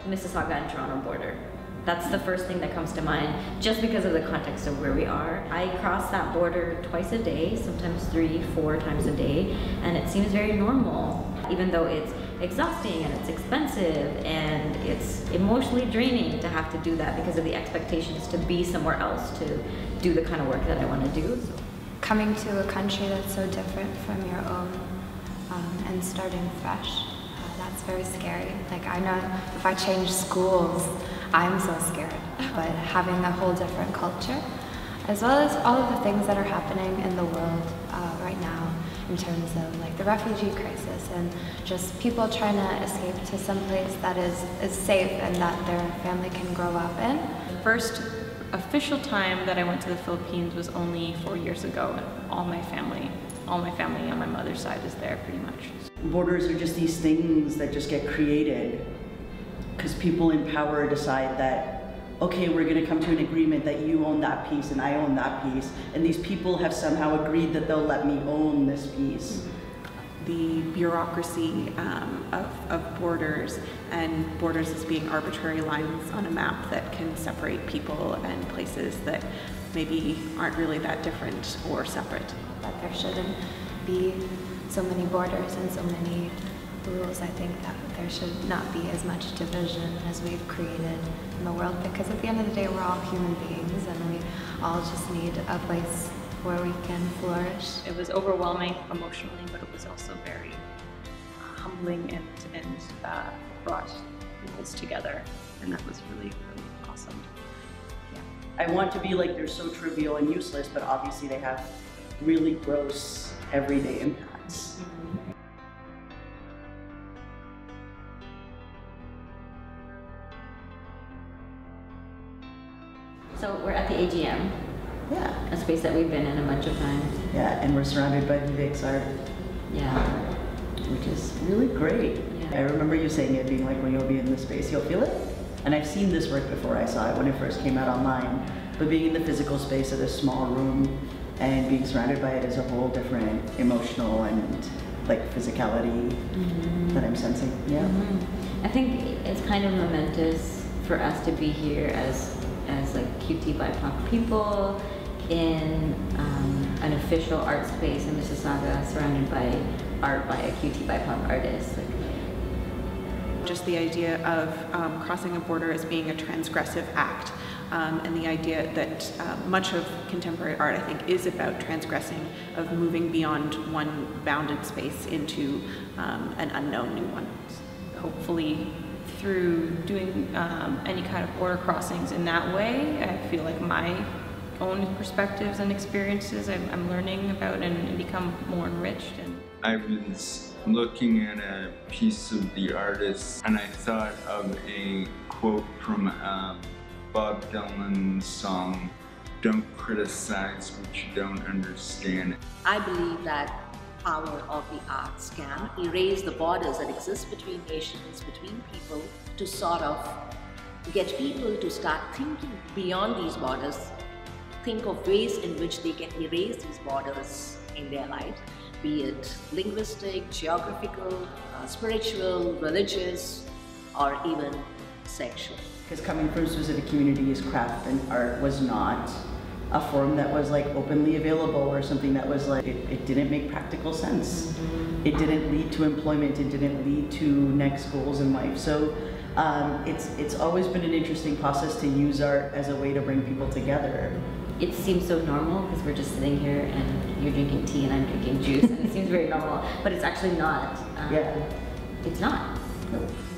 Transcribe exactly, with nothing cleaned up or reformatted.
Mississauga and Toronto border. That's the first thing that comes to mind, just because of the context of where we are. I cross that border twice a day, sometimes three, four times a day, and it seems very normal, even though it's exhausting and it's expensive and it's emotionally draining to have to do that because of the expectations to be somewhere else to do the kind of work that I want to do. Coming to a country that's so different from your own um, and starting fresh, uh, that's very scary. Like, I know if I change schools, I'm so scared, but having a whole different culture, as well as all of the things that are happening in the world uh, right now in terms of like the refugee crisis and just people trying to escape to some place that is, is safe and that their family can grow up in. First official time that I went to the Philippines was only four years ago, and all my family, all my family on my mother's side is there pretty much. Borders are just these things that just get created because people in power decide that, okay, we're going to come to an agreement that you own that piece and I own that piece, and these people have somehow agreed that they'll let me own this piece. The bureaucracy um, of, of borders, and borders as being arbitrary lines on a map that can separate people and places that maybe aren't really that different or separate. That there shouldn't be so many borders and so many rules. I think that there should not be as much division as we've created in the world, because at the end of the day we're all human beings and we all just need a place where we can flourish. It was overwhelming emotionally, but it was also very uh, humbling and, and uh, brought us together, and that was really, really awesome. Yeah. I want to be like they're so trivial and useless, but obviously they have really gross everyday impacts. Mm-hmm. So we're at the A G M. Yeah. A space that we've been in a bunch of times. Yeah, and we're surrounded by Vivek's art. Yeah. Which is really great. Yeah. I remember you saying it, being like, when you'll be in this space, you'll feel it. And I've seen this work before. I saw it when it first came out online. But being in the physical space of this small room and being surrounded by it is a whole different emotional and like physicality mm-hmm. that I'm sensing. Yeah. Mm-hmm. I think it's kind of momentous for us to be here as as like Q T B I P O C people in um, an official art space in Mississauga, surrounded by art by a Q T B I P O C artist. Like, just the idea of um, crossing a border as being a transgressive act, um, and the idea that uh, much of contemporary art, I think, is about transgressing, of moving beyond one bounded space into um, an unknown new one. Hopefully, through doing um, any kind of border crossings in that way, I feel like my own perspectives and experiences I'm, I'm learning about and, and become more enriched. And I was looking at a piece of the artist and I thought of a quote from um, Bob Dylan's song, "Don't criticize what you don't understand." I believe that power of the arts can erase the borders that exist between nations, between people, to sort of get people to start thinking beyond these borders, think of ways in which they can erase these borders in their life, be it linguistic, geographical, uh, spiritual, religious, or even sexual. Because coming from specific communities, craft and art was not a form that was like openly available, or something that was like, it, it didn't make practical sense. Mm-hmm. It didn't lead to employment, it didn't lead to next goals in life. So um, it's, it's always been an interesting process to use art as a way to bring people together. It seems so normal because we're just sitting here and you're drinking tea and I'm drinking juice, and it seems very normal, but it's actually not. Um, yeah. It's not. Nope.